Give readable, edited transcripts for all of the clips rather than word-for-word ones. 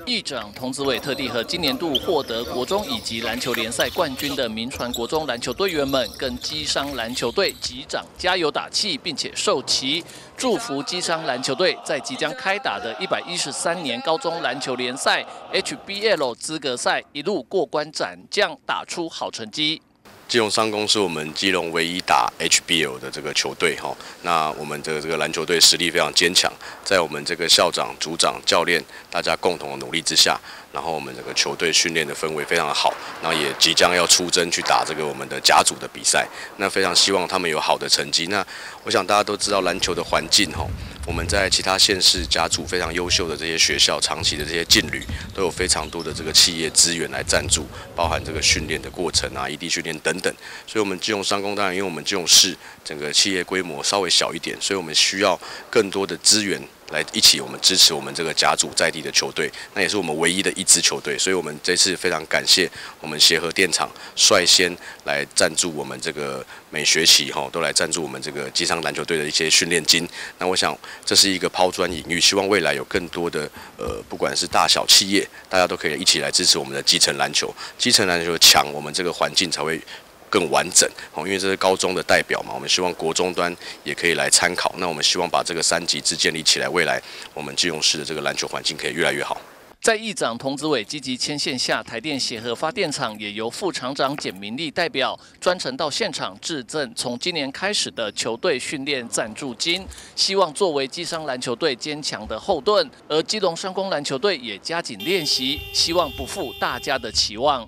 议长童子伟特地和今年度获得国中乙级篮球联赛冠军的民传国中篮球队员们，跟基商篮球队击掌加油打气，并且授旗，祝福基商篮球队在即将开打的113年高中篮球联赛 HBL 资格赛一路过关斩将，打出好成绩。 基隆商工是我们基隆唯一打 HBL 的这个球队哈，那我们的这个篮球队实力非常坚强，在我们这个校长、组长、教练大家共同的努力之下，然后我们这个球队训练的氛围非常的好，然后也即将要出征去打这个我们的甲组的比赛，那非常希望他们有好的成绩。那我想大家都知道篮球的环境哈，我们在其他县市甲组非常优秀的这些学校，长期的这些劲旅都有非常多的这个企业资源来赞助，包含这个训练的过程啊、异地训练等等。 所以，我们基隆商工当然，因为我们基隆市整个企业规模稍微小一点，所以我们需要更多的资源来一起我们支持我们这个甲组在地的球队，那也是我们唯一的一支球队。所以，我们这次非常感谢我们协和电厂率先来赞助我们这个每学期都来赞助我们这个基商篮球队的一些训练金。那我想这是一个抛砖引玉，希望未来有更多的不管是大小企业，大家都可以一起来支持我们的基层篮球。基层篮球强，我们这个环境才会 更完整因为这是高中的代表嘛，我们希望国中端也可以来参考。那我们希望把这个3级制建立起来，未来我们基隆市的这个篮球环境可以越来越好。 在议长童子伟积极牵线下，台电协和发电厂也由副厂长简明利代表专程到现场致赠从今年开始的球队训练赞助金，希望作为基商篮球队坚强的后盾。而基隆商工篮球队也加紧练习，希望不负大家的期望。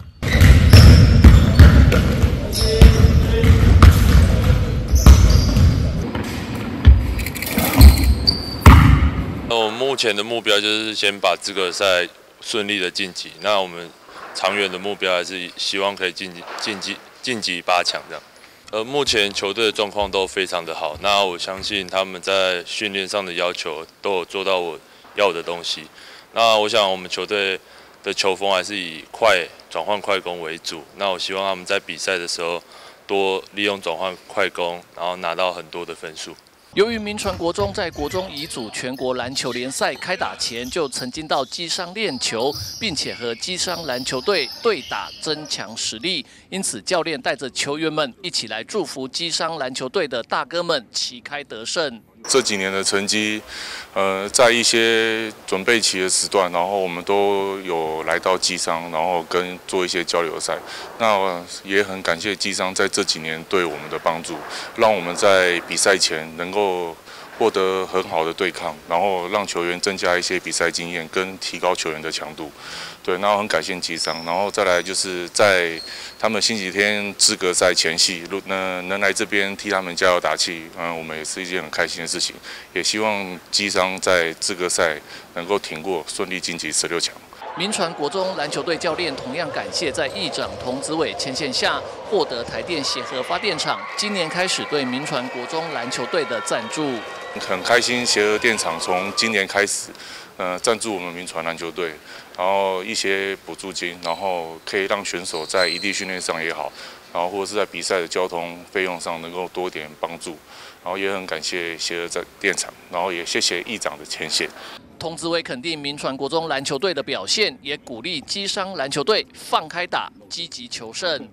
我们目前的目标就是先把资格赛顺利的晋级。那我们长远的目标还是希望可以晋级8强这样。目前球队的状况都非常的好。那我相信他们在训练上的要求都有做到我要的东西。那我想我们球队的球风还是以转换快攻为主。那我希望他们在比赛的时候多利用转换快攻，然后拿到很多的分数。 由于民传国中在国中乙组全国篮球联赛开打前就曾经到基商练球，并且和基商篮球队对打，增强实力。因此，教练带着球员们一起来祝福基商篮球队的大哥们旗开得胜。 这几年的成绩，在一些准备期的时段，然后我们都有来到基商，然后做一些交流赛。那也很感谢基商在这几年对我们的帮助，让我们在比赛前能够获得很好的对抗，然后让球员增加一些比赛经验，跟提高球员的强度。对，那我很感谢基商，然后再来就是在他们星期天资格赛前夕，能来这边替他们加油打气，我们也是一件很开心的事情。也希望基商在资格赛能够挺过，顺利晋级16强。 民传国中篮球队教练同样感谢在议长童子伟牵线下获得台电协和发电厂今年开始对民传国中篮球队的赞助。 很开心，协和电厂从今年开始，赞助我们民传篮球队，然后一些补助金，然后可以让选手在异地训练上也好，然后或者是在比赛的交通费用上能够多点帮助，然后也很感谢协和在电厂，然后也谢谢议长的牵线。 童子伟肯定民传国中篮球队的表现，也鼓励基商篮球队放开打，积极求胜。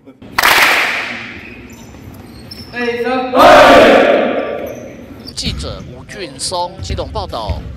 记者吴俊松基隆报道。